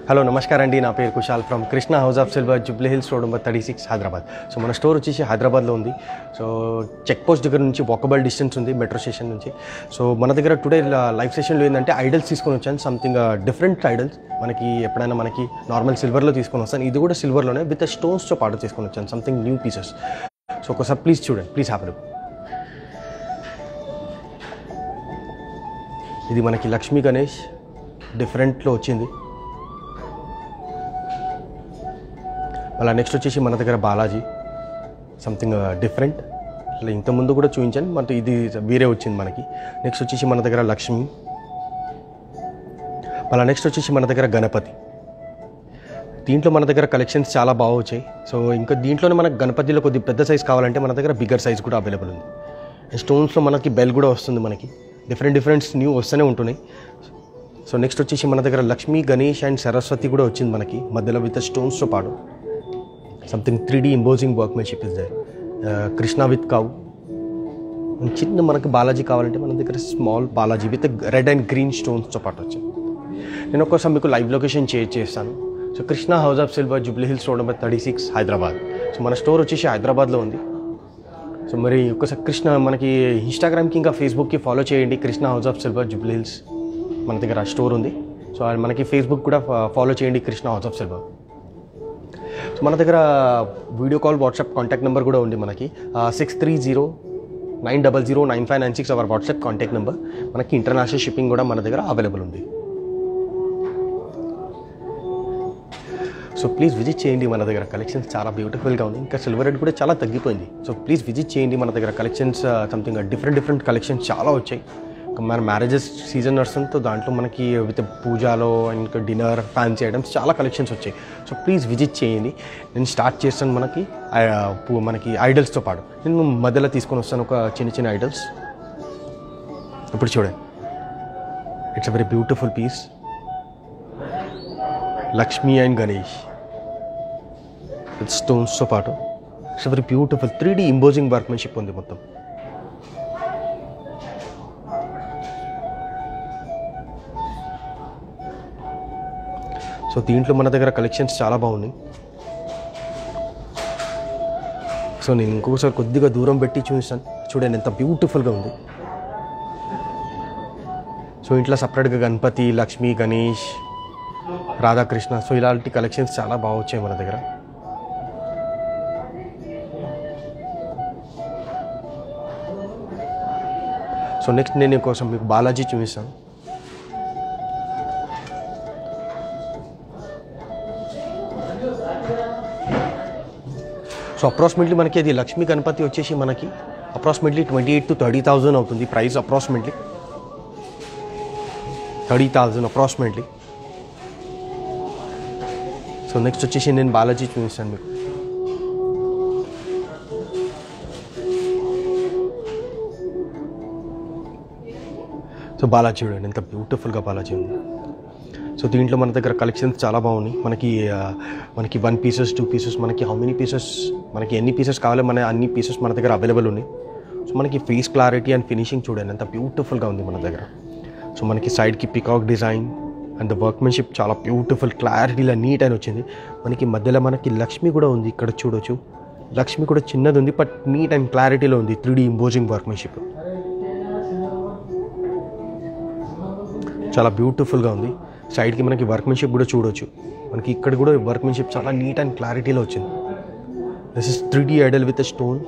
Hello నమస్కారం అండి, నా పేరు Kushal from Krishna house of silver, Jubilee hills road number 36 Hyderabad. So మన స్టోర్ వచ్చేసి హైదరాబాద్లో ఉంది. సో చెక్ పోస్ట్ దగ్గర నుంచి వాకబుల్ డిస్టెన్స్ ఉంది మెట్రో స్టేషన్ నుంచి. సో మన దగ్గర టుడే లైవ్ సెషన్లో ఏంటంటే ఐడల్స్ తీసుకొని వచ్చాను, సంథింగ్ డిఫరెంట్ ఐడల్స్. మనకి ఎప్పుడైనా మనకి నార్మల్ సిల్వర్లో తీసుకొని వస్తాను, ఇది కూడా సిల్వర్లోనే విత్ స్టోన్స్తో పాటు తీసుకొని వచ్చాను, సంథింగ్ న్యూ పీసెస్. సో ఒకసారి ప్లీజ్ చూడండి, ప్లీజ్ హ్యావ్ ఎ లుక్. ఇది మనకి లక్ష్మీ గణేష్ డిఫరెంట్లో వచ్చింది. అలా నెక్స్ట్ వచ్చేసి మన దగ్గర బాలాజీ, సంథింగ్ డిఫరెంట్. అలా ఇంతకుముందు కూడా చూపించాను, మన ఇది వేరే వచ్చింది మనకి. నెక్స్ట్ వచ్చేసి మన దగ్గర లక్ష్మి. అలా నెక్స్ట్ వచ్చేసి మన దగ్గర గణపతి. దీంట్లో మన దగ్గర కలెక్షన్స్ చాలా బాగా వచ్చాయి. సో ఇంకా దీంట్లోనే మనకు గణపతిలో కొద్ది పెద్ద సైజ్ కావాలంటే మన దగ్గర బిగ్గర్ సైజ్ కూడా అవైలబుల్ ఉంది. స్టోన్స్లో మనకి బెల్ కూడా వస్తుంది, మనకి డిఫరెంట్ న్యూ వస్తూనే ఉంటున్నాయి. సో నెక్స్ట్ వచ్చేసి మన దగ్గర లక్ష్మీ, గణేష్ అండ్ సరస్వతి కూడా వచ్చింది మనకి మధ్యలో విత్ స్టోన్స్తో పాటు. Something 3D imposing workmanship is there. Krishna with cow. చిన్న మనకు బాలాజీ కావాలంటే మన దగ్గర small Balaji with red and green స్టోన్స్తో పాటు వచ్చింది. నేను ఒక్కసారి మీకు లైవ్ లొకేషన్ షేర్ చేస్తాను. So Krishna house of silver, Jubilee hills road number 36 Hyderabad. So మన స్టోర్ వచ్చేసి హైదరాబాద్లో ఉంది. సో మరి ఒక్కసారి కృష్ణ మనకి ఇన్స్టాగ్రామ్కి ఇంకా ఫేస్బుక్కి ఫాలో చేయండి. Krishna house of silver, Jubilee Hills మన దగ్గర స్టోర్ ఉంది. సో మనకి ఫేస్బుక్ కూడా ఫాలో చేయండి, Krishna house of Silver. So మన దగ్గర video call, WhatsApp contact number కూడా ఉంది మనకి. 6309009596 అవర్ వాట్సాప్ కాంటాక్ట్ నెంబర్. మనకి ఇంటర్నేషనల్ షిప్పింగ్ కూడా మన దగ్గర అవైలబుల్ ఉంది. సో ప్లీజ్ విజిట్ చేయండి, మన దగ్గర కలెక్షన్స్ చాలా బ్యూటిఫుల్గా ఉంది. ఇంకా సిల్వర్ రేట్ కూడా చాలా తగ్గిపోయింది. సో ప్లీజ్ విజిట్ చేయండి, మన దగ్గర కలెక్షన్స్ సంథింగ్ డిఫరెంట్ కలెక్షన్స్ చాలా వచ్చాయి. మన మ్యారేజెస్ సీజన్ నడుస్తుందో దాంట్లో మనకి విత్ పూజలో ఇంకా డిన్నర్, ఫ్యాన్సీ ఐటమ్స్ చాలా కలెక్షన్స్ వచ్చాయి. సో ప్లీజ్ విజిట్ చేయండి. నేను స్టార్ట్ చేస్తాను మనకి ఐడల్స్తో పాటు. నేను మధ్యలో తీసుకొని వస్తాను ఒక చిన్న ఐడల్స్. ఇప్పుడు చూడండి, it's a very beautiful piece. Lakshmi and Ganesh with స్టోన్స్తో పాటు. It's a very beautiful 3D imposing workmanship ఉంది మొత్తం. సో దీంట్లో మన దగ్గర కలెక్షన్స్ చాలా బాగున్నాయి. సో నేను ఇంకొకసారి కొద్దిగా దూరం పెట్టి చూపిస్తాను, చూడండి ఎంత బ్యూటిఫుల్గా ఉంది. సో ఇంట్లో సపరేట్గా గణపతి, లక్ష్మీ, గణేష్, రాధాకృష్ణ, సో ఇలాంటి కలెక్షన్స్ చాలా బాగా వచ్చాయి మన దగ్గర. సో నెక్స్ట్ నేను కోసం మీకు బాలాజీ చూపిస్తాను. సో అప్రాక్సిమేట్లీ మనకి అది లక్ష్మీ గణపతి వచ్చేసి మనకి అప్రాక్సిమేట్లీ 28,000 to 30,000 అవుతుంది price. Approximately 30,000 approximately. So next వచ్చేసి నేను బాలాజీ చూపిస్తాను మీకు. సో బాలాజీ చూడండి ఎంత బ్యూటిఫుల్గా బాలాజీ ఉంది. సో దీంట్లో మన దగ్గర కలెక్షన్స్ చాలా బాగున్నాయి. మనకి 1 పీసెస్ 2 పీసెస్, మనకి హౌ మెనీ పీసెస్, మనకి ఎన్ని పీసెస్ కావాలో మన అన్ని పీసెస్ మన దగ్గర అవైలబుల్ ఉన్నాయి. సో మనకి ఫేస్ క్లారిటీ అండ్ ఫినిషింగ్ చూడండి ఎంత బ్యూటిఫుల్గా ఉంది మన దగ్గర. సో మనకి సైడ్కి పికాక్ డిజైన్ అండ్ వర్క్మెన్షిప్ చాలా బ్యూటిఫుల్ క్లారిటీలా నీట్ అని వచ్చింది. మనకి మధ్యలో మనకి లక్ష్మి కూడా ఉంది, ఇక్కడ చూడొచ్చు. లక్ష్మి కూడా చిన్నది ఉంది, బట్ నీట్ అండ్ క్లారిటీలో ఉంది. 3D ఇంపోజింగ్ వర్క్మెన్షిప్ చాలా బ్యూటిఫుల్గా ఉంది. సైడ్కి మనకి వర్క్మెన్షిప్ కూడా చూడవచ్చు. మనకి ఇక్కడ కూడా వర్క్మెన్షిప్ చాలా నీట్ అండ్ క్లారిటీలో వచ్చింది. This is 3D idol with stone.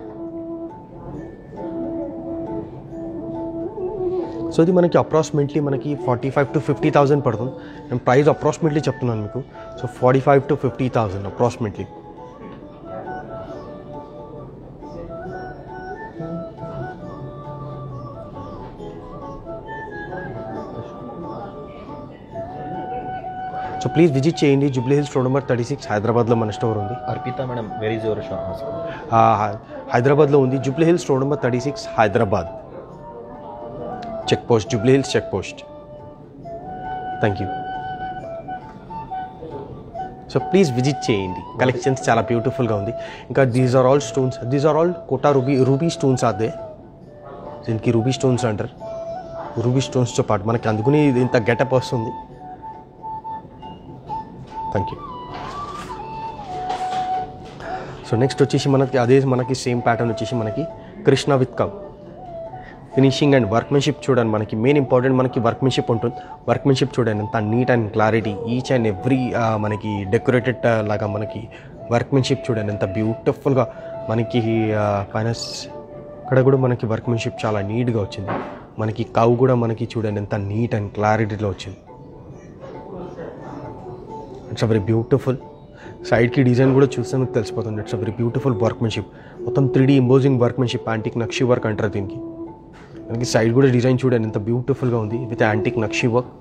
So ఇది మనకి అప్రాక్సిమేట్లీ మనకి 45,000 to 50,000 పడుతుంది. నేను ప్రైస్ అప్రాక్సిమేట్లీ చెప్తున్నాను మీకు. So 45,000 to 50,000 approximately. So please visit చేయండి, జూబ్లీ హిల్స్ రోడ్ నెంబర్ 36 హైదరాబాద్లో మన స్టోర్ ఉంది. అర్పిత మేడం, వెరీ జోర్ షాప్ హైదరాబాద్లో ఉంది. Jubilee hills road number 36 Hyderabad, check post, Jubilee Hills check post. Thank you. So please visit చేయండి, కలెక్షన్స్ చాలా బ్యూటిఫుల్గా ఉంది. ఇంకా these are all stones, these are all Kota ruby stones అదే, దీనికి రూబీ స్టోన్స్ అంటారు. రూబీ స్టోన్స్తో పాటు మనకి అందుకుని ఇంత గెటప్ వస్తుంది. Thank you. సో నెక్స్ట్ వచ్చేసి మనకి సేమ్ ప్యాటర్న్ వచ్చేసి మనకి Krishna with cow. Finishing and workmanship చూడండి, మనకి మెయిన్ ఇంపార్టెంట్ మనకి వర్క్మెన్షిప్ ఉంటుంది. వర్క్మెన్షిప్ చూడండి ఎంత neat and clarity, each and every మనకి డెకరేటెడ్ లాగా మనకి వర్క్మెన్షిప్ చూడండి ఎంత బ్యూటిఫుల్గా మనకి పైన ఇక్కడ కూడా మనకి వర్క్మెన్షిప్ చాలా నీట్గా వచ్చింది. మనకి కవ్ కూడా మనకి చూడండి ఎంత నీట్ అండ్ క్లారిటీలో వచ్చింది. It's a very beautiful. సైడ్కి డిజైన్ కూడా చూస్తే మీకు తెలిసిపోతుంది. It's a very beautiful workmanship, మొత్తం 3D ఇంపోజింగ్ వర్క్మెన్షిప్, యాంటిక్ నక్షి వర్క్ అంటారు దీనికి. మనకి సైడ్ కూడా డిజైన్ చూడండి ఎంత బ్యూటిఫుల్గా ఉంది విత్ యాంటిక్ నక్షి work.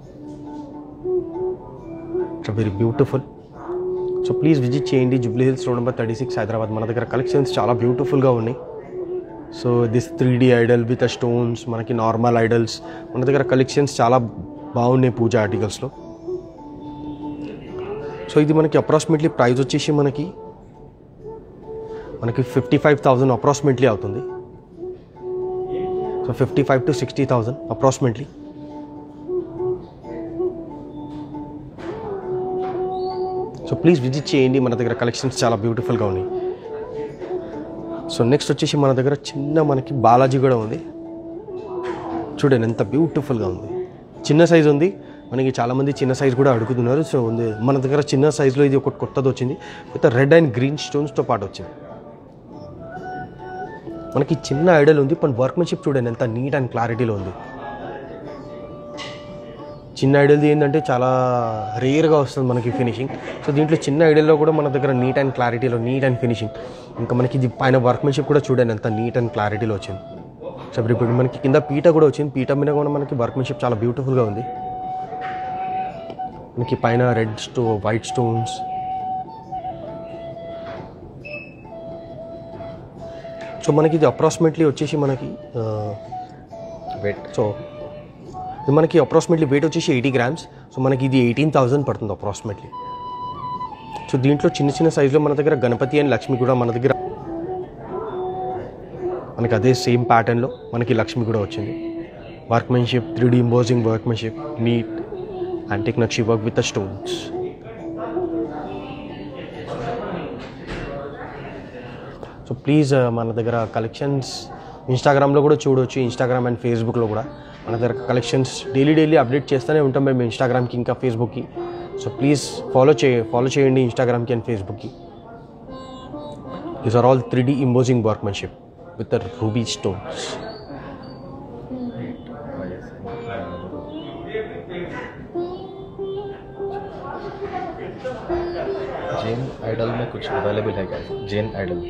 It's very beautiful. So please visit చేయండి Jubilee hills road number 36 Hyderabad. మన దగ్గర కలెక్షన్స్ చాలా బ్యూటిఫుల్గా ఉన్నాయి. So this 3D idol with stones, మనకి నార్మల్ ఐడల్స్, మన దగ్గర కలెక్షన్స్ చాలా బాగున్నాయి పూజ ఆర్టికల్స్లో. సో ఇది మనకి అప్రాక్సిమేట్లీ ప్రైస్ వచ్చేసి మనకి 55,000 అప్రాక్సిమేట్లీ అవుతుంది. So 55,000 to 60,000 approximately. So please visit చేయండి, మన దగ్గర కలెక్షన్స్ చాలా బ్యూటిఫుల్గా ఉన్నాయి. సో నెక్స్ట్ వచ్చేసి మన దగ్గర చిన్న మనకి బాలాజీ కూడా ఉంది. చూడండి ఎంత బ్యూటిఫుల్గా ఉంది. చిన్న సైజ్ ఉంది, మనకి చాలామంది చిన్న సైజ్ కూడా అడుగుతున్నారు. సో ఉంది మన దగ్గర చిన్న సైజులో ఇది ఒకటి కొత్తది వచ్చింది విత్ రెడ్ అండ్ గ్రీన్ స్టోన్స్తో పాటు వచ్చింది. మనకి చిన్న ఐడల్ ఉంది, पण వర్క్మెన్షిప్ చూడండి ఎంత నీట్ అండ్ క్లారిటీలో ఉంది. చిన్న ఐడల్ది ఏంటంటే చాలా రేర్గా వస్తుంది మనకి ఫినిషింగ్. సో దీంట్లో చిన్న ఐడల్లో కూడా మన దగ్గర నీట్ అండ్ క్లారిటీలో నీట్ అండ్ ఫినిషింగ్. ఇంకా మనకి ఇది పైన వర్క్మెన్షిప్ కూడా చూడండి ఎంత నీట్ అండ్ క్లారిటీలో వచ్చింది. సో ఇప్పుడు మనకి కింద పీట కూడా వచ్చింది, పీట మీద కూడా మనకి వర్క్మెన్షిప్ చాలా బ్యూటిఫుల్గా ఉంది. మనకి పైన వైట్ స్టోన్స్. సో మనకి ఇది అప్రాక్సిమేట్లీ వచ్చేసి మనకి వెయిట్, సో ఇది మనకి అప్రాక్సిమేట్లీ వెయిట్ వచ్చేసి 80 grams. సో మనకి ఇది 18,000 పడుతుంది అప్రాక్సిమేట్లీ. సో దీంట్లో చిన్న చిన్న సైజులో మన దగ్గర గణపతి అండ్ లక్ష్మి కూడా మన దగ్గర మనకి అదే సేమ్ ప్యాటర్న్లో మనకి లక్ష్మి కూడా వచ్చింది. Workmanship 3D imposing workmanship, neat antique నక్షి work with the stones. So please మన దగ్గర కలెక్షన్స్ ఇన్స్టాగ్రామ్లో కూడా చూడవచ్చు, ఇన్స్టాగ్రామ్ అండ్ ఫేస్బుక్లో కూడా మన దగ్గర కలెక్షన్స్ డైలీ అప్డేట్ చేస్తూనే ఉంటాం మేము ఇన్స్టాగ్రామ్కి ఇంకా ఫేస్బుక్కి. సో ప్లీజ్ ఫాలో చేయండి ఇన్స్టాగ్రామ్కి అండ్ ఫేస్బుక్కి. These are all 3D imposing workmanship with the ruby stones. Jain idol में कुछ अवेलेबल है क्या? जैन आइडल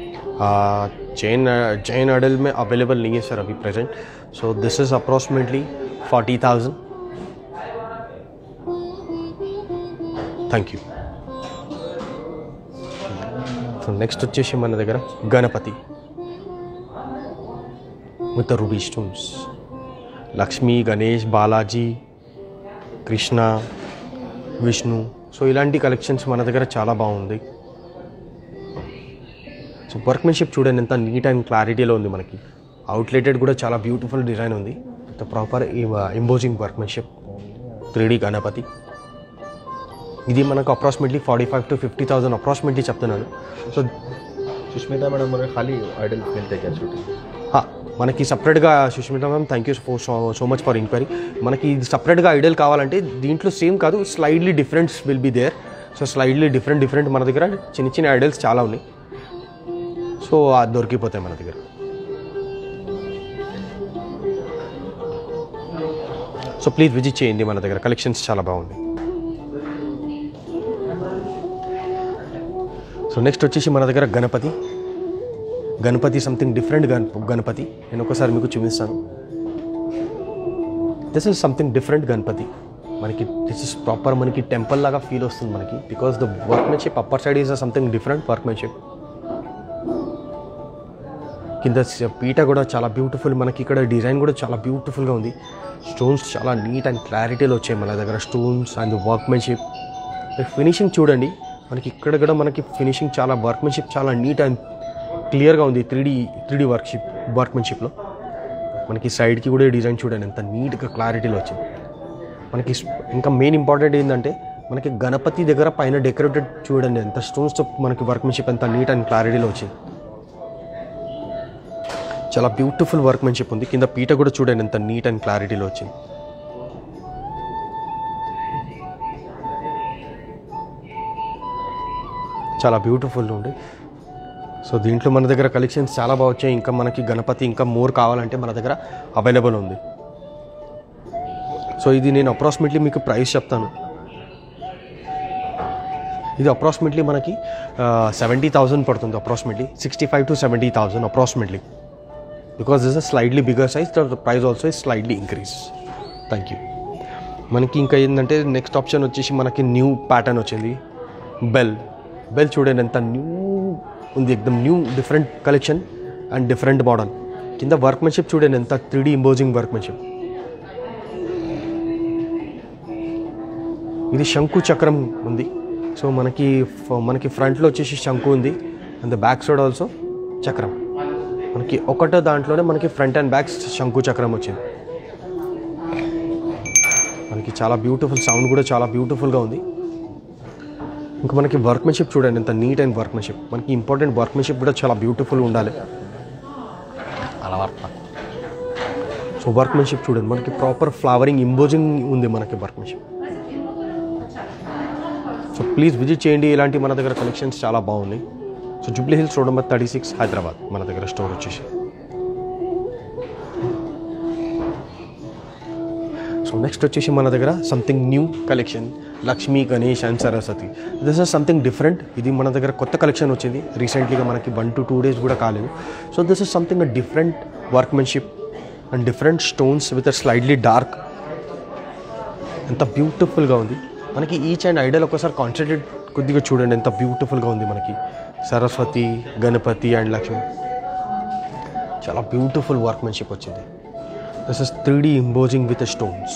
जैन आइडल में अवेलेबल नहीं है सर अभी present. So this is approximately 40,000. Thank you. So next వచ్చేసి మన దగ్గర Ganapati with ruby stones, Lakshmi, Ganesh, Balaji, Krishna, Vishnu. So ఇలాంటి కలెక్షన్స్ మన దగ్గర చాలా బాగుంది. సో వర్క్మెన్షిప్ చూడండి ఎంత నీట్ అండ్ క్లారిటీలో ఉంది. మనకి అవుట్లెటెడ్ కూడా చాలా బ్యూటిఫుల్ డిజైన్ ఉంది with proper imposing workmanship. 3D Ganapati ఇది మనకు అప్రాక్సిమేట్లీ 45,000 to 50,000 అప్రాక్సిమేట్లీ చెప్తున్నాను. సో सुष्मिता मैडम मेरे खाली आइडल मिलते क्या छोटे? మనకి సపరేట్గా Sushmita ma'am thank you so much for enquiry. మనకి సపరేట్గా ఐడల్ కావాలంటే దీంట్లో సేమ్ కాదు, slightly differents will be there. So slightly different మన దగ్గర చిన్న ఐడల్స్ చాలా ఉన్నాయి. సో అది దొరికిపోతాయి మన దగ్గర. సో ప్లీజ్ విజిట్ చేయండి, మన దగ్గర కలెక్షన్స్ చాలా బాగుంది. సో నెక్స్ట్ వచ్చేసి మన దగ్గర గణపతి సంథింగ్ డిఫరెంట్ గణపతి. నేను ఒకసారి మీకు చూపిస్తాను. This is something different Ganapati. మనకి దిస్ ఇస్ ప్రాపర్ మనకి టెంపుల్ లాగా ఫీల్ వస్తుంది మనకి, because the workmanship upper side is something different workmanship. కింద పీట కూడా చాలా బ్యూటిఫుల్. మనకి ఇక్కడ డిజైన్ కూడా చాలా బ్యూటిఫుల్గా ఉంది. స్టోన్స్ చాలా నీట్ అండ్ క్లారిటీలో వచ్చాయి మన దగ్గర స్టోన్స్ అండ్ వర్క్మెన్షిప్. ఫినిషింగ్ చూడండి, మనకి ఇక్కడ కూడా మనకి ఫినిషింగ్ చాలా వర్క్మెన్షిప్ చాలా నీట్ అండ్ క్లియర్గా ఉంది. 3D వర్క్మెన్షిప్లో మనకి సైడ్కి కూడా డిజైన్ చూడండి ఎంత నీట్గా క్లారిటీలో వచ్చింది. మనకి ఇంకా మెయిన్ ఇంపార్టెంట్ ఏంటంటే మనకి గణపతి దగ్గర పైన డెకరేటెడ్ చూడండి ఎంత స్టోన్స్తో మనకి వర్క్మెన్షిప్ ఎంత నీట్ అండ్ క్లారిటీలో వచ్చింది. చాలా బ్యూటిఫుల్ వర్క్మెన్షిప్ ఉంది. కింద పీట కూడా చూడండి ఎంత నీట్ అండ్ క్లారిటీలో వచ్చింది. చాలా బ్యూటిఫుల్ ఉంది. సో దీంట్లో మన దగ్గర కలెక్షన్స్ చాలా బాగా వచ్చాయి. ఇంకా మనకి గణపతి ఇంకా మోర్ కావాలంటే మన దగ్గర అవైలబుల్ ఉంది. సో ఇది నేను అప్రాక్సిమేట్లీ మీకు ప్రైస్ చెప్తాను. ఇది అప్రాక్సిమేట్లీ మనకి 70,000 పడుతుంది. Approximately 65,000 to 70,000 approximately. Because this is slightly bigger size, the price also is slightly increase. Thank you. మనకి ఇంకా ఏంటంటే నెక్స్ట్ ఆప్షన్ వచ్చేసి మనకి న్యూ ప్యాటర్న్ వచ్చింది. బెల్ చూడండి ఎంత న్యూ ఉంది, ఎక్దమ్ new different collection and different model. కింద వర్క్మెన్షిప్ చూడండి ఎంత 3D ఇంపోజింగ్ వర్క్మెన్షిప్. ఇది శంకు చక్రం ఉంది. సో మనకి ఫ్రంట్లో వచ్చేసి శంకు ఉంది and the back side also చక్రం. మనకి ఒకటో దాంట్లోనే మనకి ఫ్రంట్ అండ్ బ్యాక్ శంకు చక్రం వచ్చింది. మనకి చాలా బ్యూటిఫుల్, సౌండ్ కూడా చాలా బ్యూటిఫుల్గా ఉంది. ఇంకా మనకి వర్క్మెన్షిప్ చూడండి ఎంత నీట్ అండ్ వర్క్మెన్షిప్. మనకి ఇంపార్టెంట్ వర్క్మెన్షిప్ కూడా చాలా బ్యూటిఫుల్ ఉండాలి. అలా సో వర్క్మెన్షిప్ చూడండి మనకి ప్రాపర్ ఫ్లవరింగ్ ఇంపోజింగ్ ఉంది మనకి వర్క్మెన్షిప్. సో ప్లీజ్ విజిట్ చేయండి. ఇలాంటి మన దగ్గర కలెక్షన్స్ చాలా బాగున్నాయి. So Jubilee hills road number 36 Hyderabad మన దగ్గర స్టోర్ వచ్చేసి. సో నెక్స్ట్ వచ్చేసి మన దగ్గర something new collection Lakshmi, Ganesh and Saraswati. This is something different. ఇది మన దగ్గర కొత్త కలెక్షన్ వచ్చింది రీసెంట్లీగా, మనకి 1 to 2 days కూడా కాలేదు. So this is something a different workmanship and different stones with a slightly dark. ఎంత బ్యూటిఫుల్గా ఉంది. మనకి ఈచ్ అండ్ ఐడల్ ఒకసారి కాన్సన్ట్రేటెడ్ కొద్దిగా చూడండి ఎంత బ్యూటిఫుల్గా ఉంది. మనకి సరస్వతి, గణపతి అండ్ లక్ష్మి చాలా బ్యూటిఫుల్ వర్క్మెన్షిప్ వచ్చింది. This is 3D imposing with stones.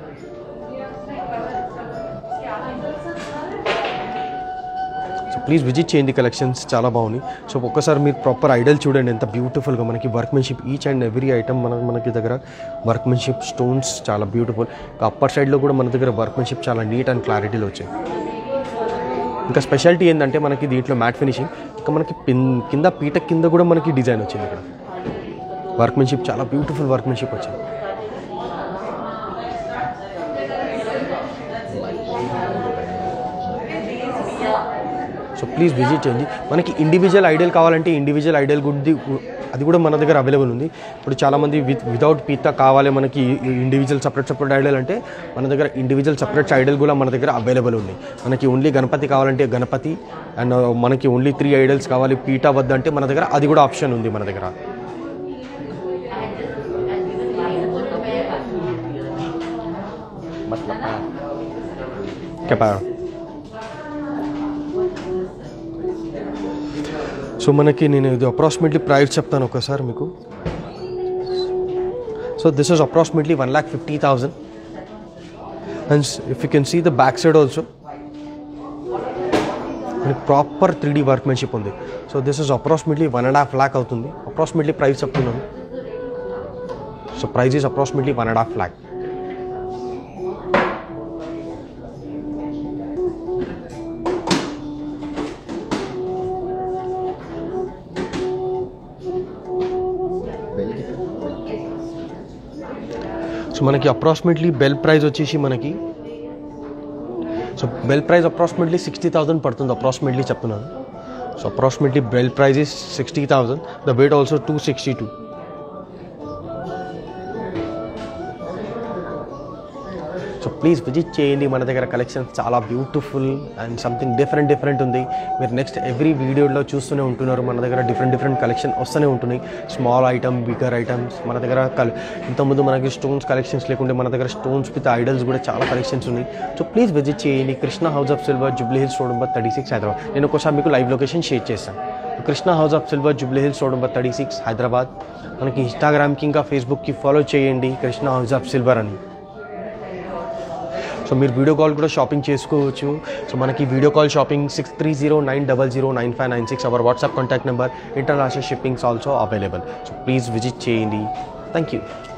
So please visit చేయండి, కలెక్షన్స్ చాలా బాగున్నాయి. సో ఒక్కసారి మీరు ప్రాపర్ ఐడల్ చూడండి ఎంత బ్యూటిఫుల్గా మనకి workmanship. Each and every item మనకి దగ్గర వర్క్మెన్షిప్ స్టోన్స్ చాలా బ్యూటిఫుల్. అప్పర్ సైడ్లో కూడా మన దగ్గర వర్క్మెన్షిప్ చాలా నీట్ అండ్ క్లారిటీలో వచ్చింది. ఇంకా స్పెషాలిటీ ఏంటంటే మనకి దీంట్లో మ్యాట్ ఫినిషింగ్, ఇంకా మనకి కింద పీట కింద కూడా మనకి డిజైన్ వచ్చింది. ఇక్కడ వర్క్మెన్షిప్ చాలా బ్యూటిఫుల్ వర్క్మెన్షిప్ వచ్చింది. సో ప్లీజ్ విజిట్ చేయండి. మనకి ఇండివిజువల్ ఐడల్ కావాలంటే ఇండివిజువల్ ఐడల్ అది కూడా మన దగ్గర అవైలబుల్ ఉంది. ఇప్పుడు చాలామంది వితౌట్ పీత కావాలి మనకి ఇండివిజువల్ సపరేట్ ఐడల్ అంటే మన దగ్గర ఇండివిజువల్ సపరేట్ ఐడల్ కూడా మన దగ్గర అవైలబుల్ ఉంది. మనకి ఓన్లీ గణపతి కావాలంటే గణపతి, అండ్ మనకి ఓన్లీ 3 ఐడల్స్ కావాలి పీట వద్దంటే మన దగ్గర అది కూడా ఆప్షన్ ఉంది మన దగ్గర. సో మనకి నేను ఇది అప్రాక్సిమేట్లీ ప్రైస్ చెప్తాను ఒకసారి మీకు. So this is approximately 1,50,000 and if you can see the back side also మనకి ప్రాపర్ 3D వర్క్మెన్షిప్ ఉంది. So this is approximately 1.5 lakh అవుతుంది. అప్రాక్సిమేట్లీ ప్రైస్ చెప్తున్నాను. So price is approximately 1.5 lakh. So మనకి approximately bell price వచ్చేసి మనకి bell price approximately 60,000 పడుతుంది. Approximately చెప్తున్నాను. So approximately bell price is 60,000. The weight also 262. So please visit చేయండి. మన దగ్గర కలెక్షన్స్ చాలా బ్యూటిఫుల్ అండ్ సంథింగ్ డిఫరెంట్ ఉంది. మీరు నెక్స్ట్ ఎవ్రీ వీడియోలో చూస్తూనే ఉంటున్నారు. మన దగ్గర డిఫరెంట్ కలెక్షన్ వస్తూనే ఉంటున్నాయి. స్మాల్ ఐటమ్, బిగ్గర్ ఐటమ్స్ మన దగ్గర. ఇంతకుముందు మనకి స్టోన్స్ కలెక్షన్స్ లేకుంటే మన దగ్గర స్టోన్స్ విత్ ఐడల్స్ కూడా చాలా కలెక్షన్స్ ఉన్నాయి. సో ప్లీజ్ విజిట్ చేయండి. Krishna house of silver, Jubilee hills road number 36 Hyderabad. నేను ఒకసారి మీకు లైవ్ లొకేషన్ షేర్ చేస్తాను. Krishna house of silver, Jubilee hills road number 36 Hyderabad. మనకి ఇన్స్టాగ్రామ్కి ఇంకా ఫేస్బుక్కి ఫాలో చేయండి కృష్ణ హౌస్ ఆఫ్ సిల్వర్ అని. సో మీరు వీడియో కాల్ కూడా షాపింగ్ చేసుకోవచ్చు. సో మనకి video call shopping 6309009596 our WhatsApp contact number. International shippings also available. So please visit చేయండి. Thank you.